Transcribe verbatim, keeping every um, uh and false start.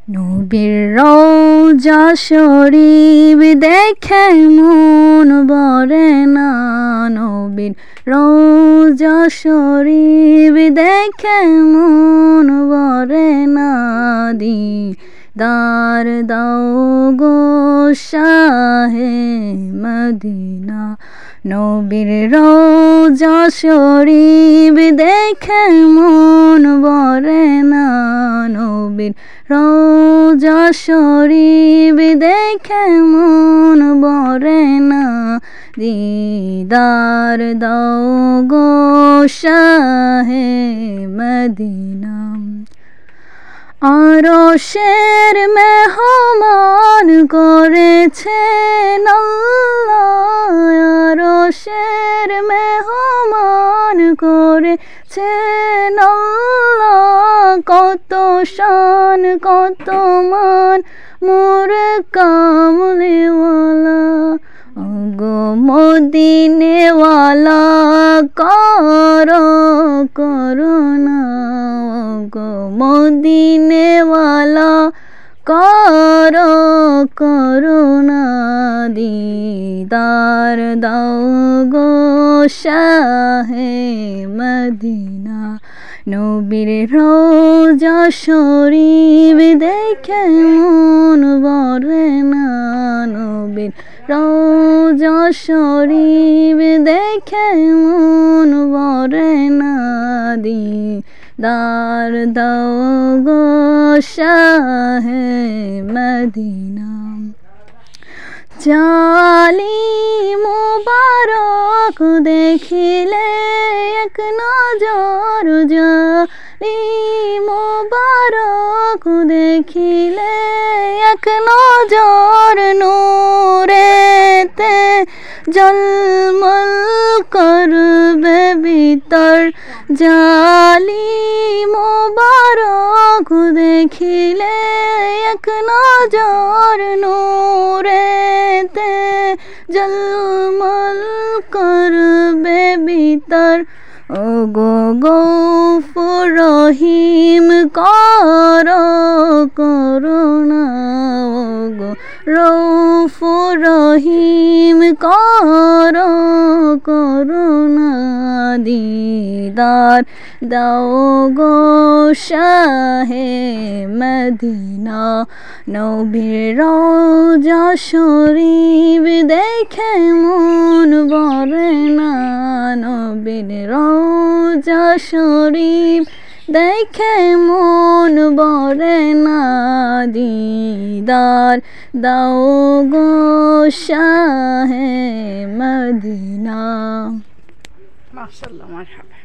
নবীর রওজা শরীফ দেখে মন ভরে না, নবীর রওজা শরীফ দেখে মন ভরে না, দিদার দাও গো শাহে মদিনা। নবীর রওজা শরীফ দেখে মন ভরে না, নবীর রওজা শরীফ দেখে মন ভরে না, দিদার দাও গো শাহে মদিনা। আরশের মেহমান করেছেন আল্লাহ, আরশের মেহমান করেছেন আল্লাহ, কত শান কত মান মোর কামলিওয়ালা। ওগো মদিনেওয়ালা করো করুণা, ওগো মদিনেওয়ালা করো করুণা, দিদার দাও গো শাহে মদিনা। নবীর রওজা শরীফ দেখে মন ভরে না, নবীর রওজা শরীফ দেখে মন ভরে না, দিদার দাও গো শাহে মদিনা। জালিম মুবারক দেখিলে এক নজর, জালিম মুবারক দেখিলে এক নজর, নূরেতে জলমল করবে ভিতর। জালিম মুবারক দেখিলে এক নজর, নূরেতে জলমল করবে ভিতর। ওগো গফুর রহিম করো করুণা, ওগো রউফুর রহিম করো করুণা, দিদার দাও গো শাহে মদিনা। নবীর রওজা শরীফ দেখে মন ভরে না, নবীর রওজা শরীফ দেখে মন ভরে না, দিদার দাও গো শাহে মদিনা। মাশাআল্লাহ, মারহাবা।